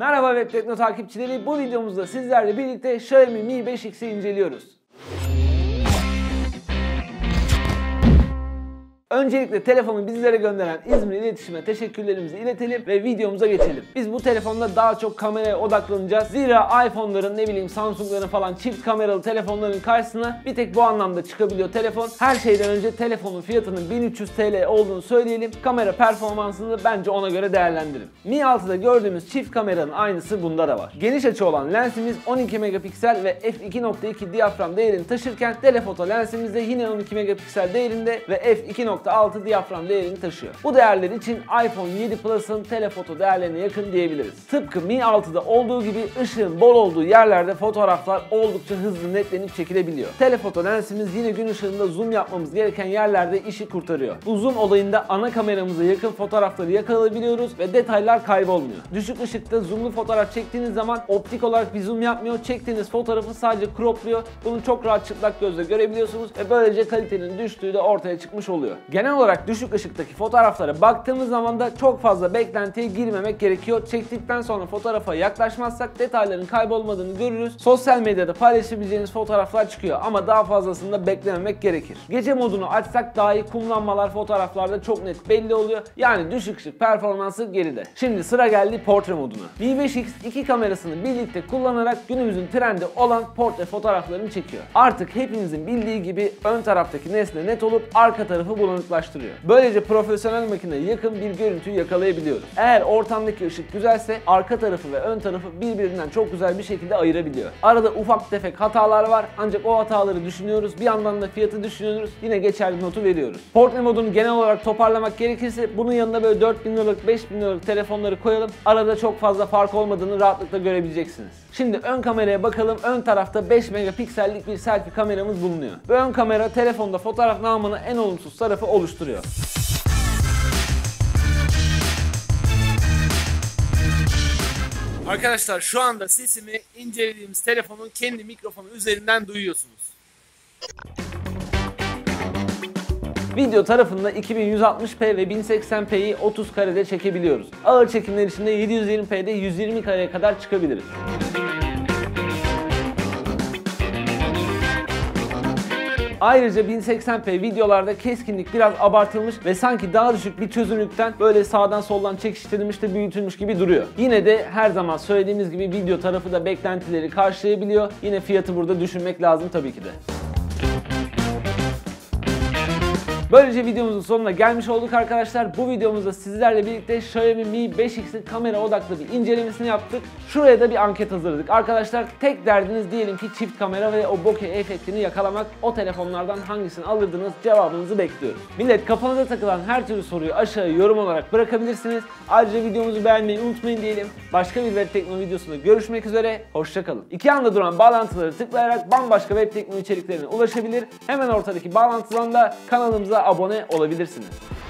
Merhaba Web Tekno takipçileri, bu videomuzda sizlerle birlikte Xiaomi Mi 5X'i inceliyoruz. Öncelikle telefonu bizlere gönderen İzmir İletişim'e teşekkürlerimizi iletelim ve videomuza geçelim. Biz bu telefonda daha çok kameraya odaklanacağız. Zira iPhone'ların Samsung'ların falan çift kameralı telefonların karşısına bir tek bu anlamda çıkabiliyor telefon. Her şeyden önce telefonun fiyatının 1300 TL olduğunu söyleyelim. Kamera performansını bence ona göre değerlendirin. Mi 6'da gördüğümüz çift kameranın aynısı bunda da var. Geniş açı olan lensimiz 12 megapiksel ve f2.2 diyafram değerini taşırken telefoto lensimiz de yine 12 megapiksel değerinde ve f2.6 diyafram değerini taşıyor. Bu değerler için iPhone 7 Plus'ın telefoto değerlerine yakın diyebiliriz. Tıpkı Mi 6'da olduğu gibi ışığın bol olduğu yerlerde fotoğraflar oldukça hızlı netlenip çekilebiliyor. Telefoto lensimiz yine gün ışığında zoom yapmamız gereken yerlerde işi kurtarıyor. Bu zoom olayında ana kameramıza yakın fotoğrafları yakalayabiliyoruz ve detaylar kaybolmuyor. Düşük ışıkta zoomlu fotoğraf çektiğiniz zaman optik olarak bir zoom yapmıyor. Çektiğiniz fotoğrafı sadece cropluyor. Bunu çok rahat çıplak gözle görebiliyorsunuz ve böylece kalitenin düştüğü de ortaya çıkmış oluyor. Genel olarak düşük ışıktaki fotoğraflara baktığımız zaman da çok fazla beklentiye girmemek gerekiyor. Çektikten sonra fotoğrafa yaklaşmazsak detayların kaybolmadığını görürüz. Sosyal medyada paylaşabileceğiniz fotoğraflar çıkıyor ama daha fazlasında beklememek gerekir. Gece modunu açsak dahi kumlanmalar fotoğraflarda çok net belli oluyor. Yani düşük ışık performansı geride. Şimdi sıra geldi portre moduna. Mi 5X iki kamerasını birlikte kullanarak günümüzün trendi olan portre fotoğraflarını çekiyor. Artık hepinizin bildiği gibi ön taraftaki nesne net olup arka tarafı bulanıklaştırıyor. Böylece profesyonel makineye yakın bir görüntüyü yakalayabiliyoruz. Eğer ortamdaki ışık güzelse arka tarafı ve ön tarafı birbirinden çok güzel bir şekilde ayırabiliyor. Arada ufak tefek hatalar var ancak o hataları düşünüyoruz. Bir yandan da fiyatı düşünüyoruz. Yine geçerli notu veriyoruz. Portre modunu genel olarak toparlamak gerekirse bunun yanına böyle 4000 liralık 5000 liralık telefonları koyalım. Arada çok fazla fark olmadığını rahatlıkla görebileceksiniz. Şimdi ön kameraya bakalım. Ön tarafta 5 megapiksellik bir selfie kameramız bulunuyor. Bu ön kamera telefonda fotoğraf namını en olumsuz tarafı oluşturuyor. Arkadaşlar şu anda sesimi incelediğimiz telefonun kendi mikrofonu üzerinden duyuyorsunuz. Video tarafında 2160p ve 1080p'yi 30 karede çekebiliyoruz. Ağır çekimler için de 720p'de 120 kareye kadar çıkabiliriz. Ayrıca 1080p videolarda keskinlik biraz abartılmış ve sanki daha düşük bir çözünürlükten böyle sağdan soldan çekiştirilmiş de büyütülmüş gibi duruyor. Yine de her zaman söylediğimiz gibi video tarafı da beklentileri karşılayabiliyor. Yine fiyatı burada düşünmek lazım tabii ki de. Böylece videomuzun sonuna gelmiş olduk arkadaşlar. Bu videomuzda sizlerle birlikte Xiaomi Mi 5X'in kamera odaklı bir incelemesini yaptık. Şuraya da bir anket hazırladık. Arkadaşlar tek derdiniz diyelim ki çift kamera ve o bokeh efektini yakalamak. O telefonlardan hangisini alırdınız? Cevabınızı bekliyoruz. Millet, kafanıza takılan her türlü soruyu aşağıya yorum olarak bırakabilirsiniz. Ayrıca videomuzu beğenmeyi unutmayın diyelim. Başka bir web tekno videosunda görüşmek üzere. Hoşça kalın. İki anda duran bağlantıları tıklayarak bambaşka web tekno içeriklerine ulaşabilir. Hemen ortadaki bağlantıdan da kanalımıza abone olabilirsiniz.